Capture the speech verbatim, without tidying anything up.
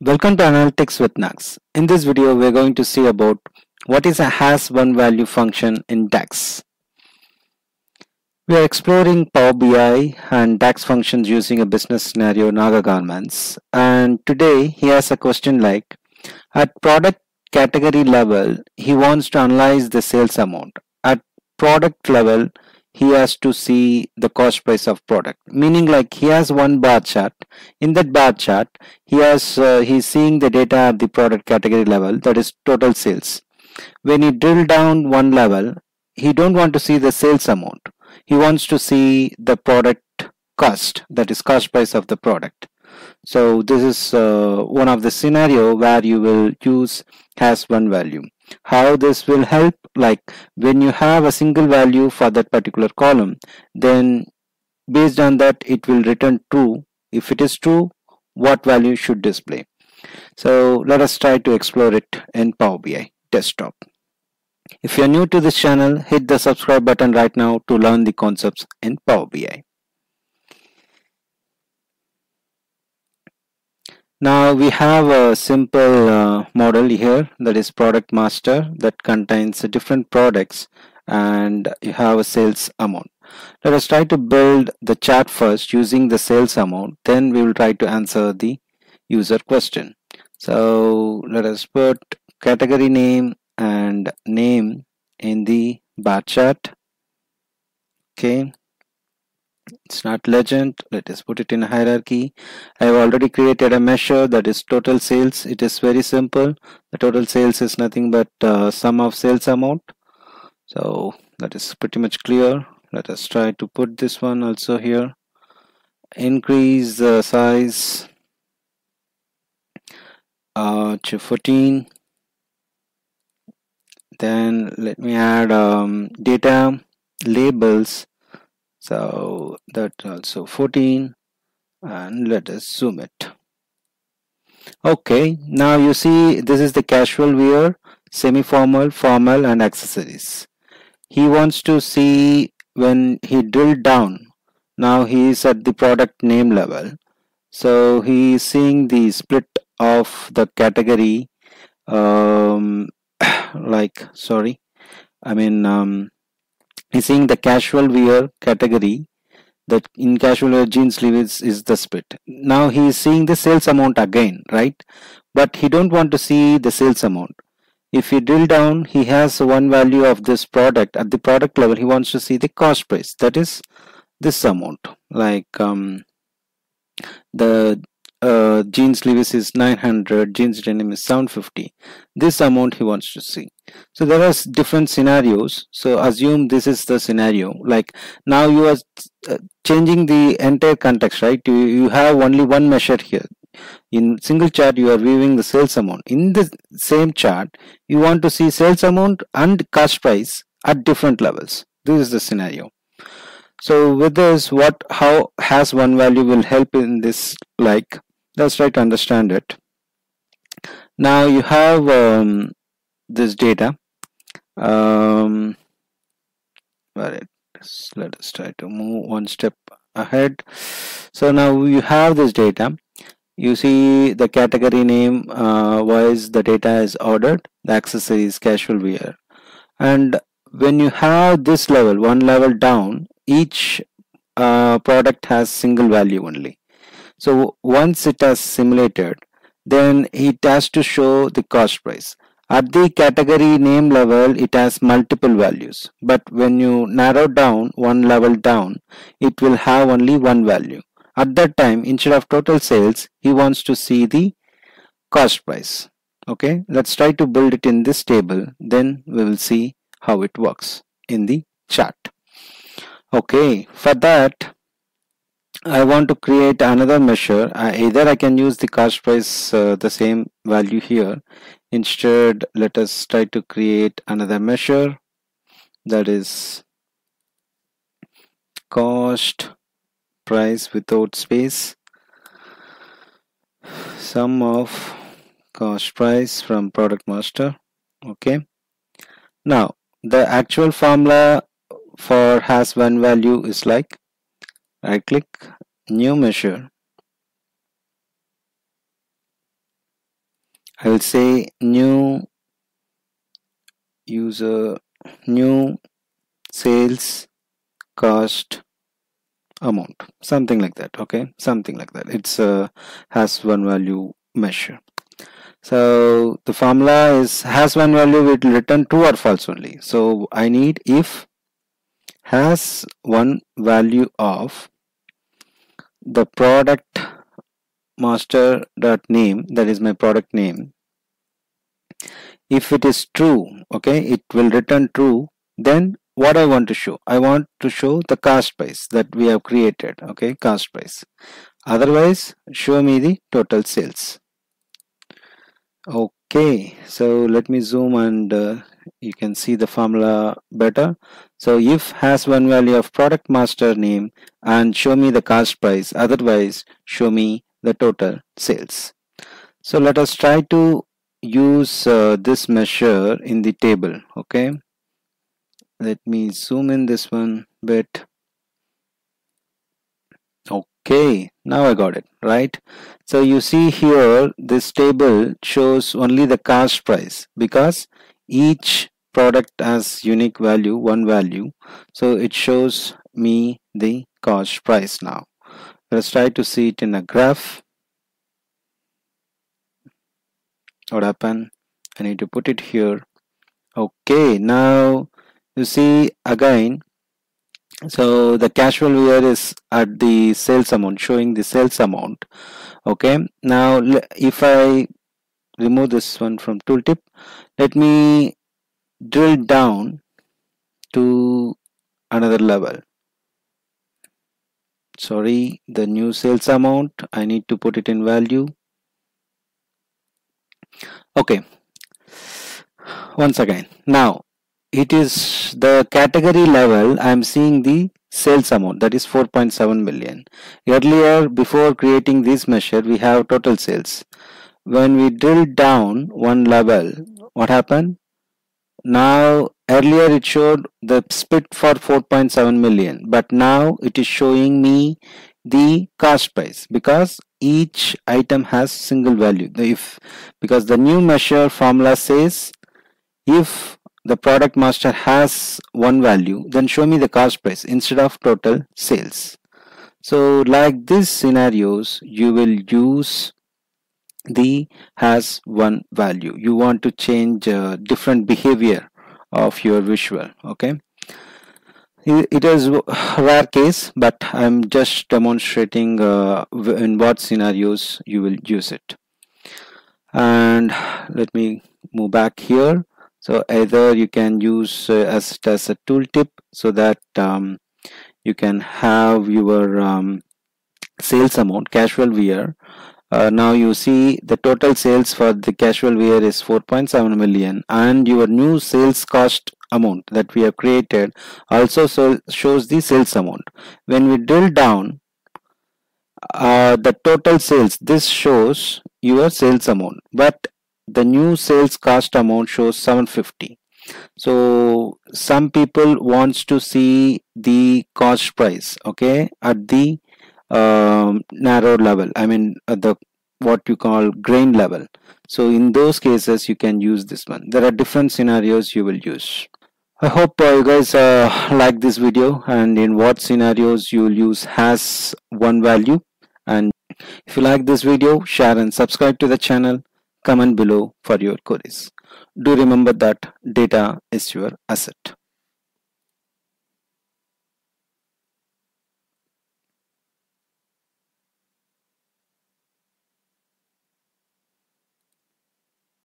Welcome to Analytics with Nags. In this video, we're going to see about what is a has one value function in DAX. We are exploring Power B I and DAX functions using a business scenario Naga Garments. And today, he has a question like, at product category level, he wants to analyze the sales amount. At product level, he has to see the cost price of product, meaning like he has one bar chart. In that bar chart he has uh, he's seeing the data at the product category level, that is total sales. When he drill down one level, he don't want to see the sales amount, he wants to see the product cost, that is cost price of the product. So this is uh, one of the scenario where you will use has one value. How this will help, like when you have a single value for that particular column, then based on that it will return true. If it is true, what value should display? So let us try to explore it in Power B I desktop. If you are new to this channel, hit the subscribe button right now to learn the concepts in Power B I. Now we have a simple uh, model here, that is product master, that contains different products and you have a sales amount. Let us try to build the chart first using the sales amount, then we will try to answer the user question. So let us put category name and name in the bar chart. Okay. It's not legend, let us put it in a hierarchy. I have already created a measure, that is total sales. It is very simple. The total sales is nothing but uh, sum of sales amount. So that is pretty much clear. Let us try to put this one also here. Increase the size uh, to fourteen. Then let me add um, data labels. So that also fourteen, and let us zoom it. Okay, now you see this is the casual wear, semi-formal, formal and accessories. He wants to see when he drilled down. Now he is at the product name level. So he is seeing the split of the category um, like sorry I mean um, he's seeing the casual wear category, that in casual wear jeans levi's is the split. Now he is seeing the sales amount again, right? But he don't want to see the sales amount. If you drill down, he has one value of this product. At the product level, he wants to see the cost price, that is this amount. Like um, the uh, jeans levi's is nine hundred, jeans denim is seven fifty. This amount he wants to see. So there are different scenarios. So assume this is the scenario. Like now you are uh, changing the entire context, right? You, you have only one measure here. In single chart you are viewing the sales amount. In the same chart you want to see sales amount and cost price at different levels. This is the scenario. So with this, what how has one value will help in this, like let's try to understand it. Now you have um, this data. Um, let us try to move one step ahead. So now you have this data. You see the category name uh, wise the data is ordered, the accessories casual wear, and when you have this level, one level down, each uh, product has single value only. So once it has simulated, then it has to show the cost price. At the category name level it has multiple values, but when you narrow down one level down, it will have only one value. At that time, instead of total sales, he wants to see the cost price. Okay, let's try to build it in this table, then we will see how it works in the chart. Okay, for that I want to create another measure. Uh, either I can use the cost price, uh, the same value here. Instead, let us try to create another measure, that is cost price without space, sum of cost price from product master. Okay, now the actual formula for has one value is like right click, new measure, I will say new user, new sales cost amount, something like that. Okay, something like that. It's a has one value measure. So the formula is has one value, will return true or false only. So I need if has one value of the product master dot name, that is my product name. If it is true, okay, it will return true. Then what I want to show, I want to show the cost price that we have created. Okay, cost price. Otherwise, show me the total sales. Okay, so let me zoom and uh, you can see the formula better. So if has one value of product master name and show me the cost price, otherwise show me the total sales. So let us try to use uh, this measure in the table. Okay, let me zoom in this one bit. Okay, now I got it, right? So you see here, this table shows only the cost price because each product has unique value, one value. So it shows me the cost price now. Let's try to see it in a graph. What happened? I need to put it here. Okay, now you see again. So the casual wear is at the sales amount, showing the sales amount. Okay, now if I remove this one from tooltip, let me drill down to another level. Sorry, the new sales amount, I need to put it in value. Okay, once again, now it is the category level. I am seeing the sales amount, that is four point seven million. Earlier, before creating this measure, we have total sales. When we drill down one level, what happened? Now earlier it showed the split for four point seven million, but now it is showing me the cost price because each item has single value. If because the new measure formula says if the product master has one value, then show me the cost price instead of total sales. So like these scenarios, you will use the has one value. You want to change uh, different behavior of your visual. Okay, it is a rare case, but I'm just demonstrating uh, in what scenarios you will use it. And let me move back here. So either you can use uh, as, as a tooltip so that um, you can have your um, sales amount, casual wear. Uh, now you see the total sales for the casual wear is four point seven million, and your new sales cost amount that we have created also so shows the sales amount. When we drill down uh, the total sales, this shows your sales amount, but the new sales cost amount shows seven hundred fifty. So some people wants to see the cost price, okay, at the um, narrow level, I mean at the what you call grain level. So in those cases you can use this one. There are different scenarios you will use. I hope uh, you guys uh, like this video and in what scenarios you will use has one value. And if you like this video, share and subscribe to the channel. Comment below for your queries. Do remember that data is your asset.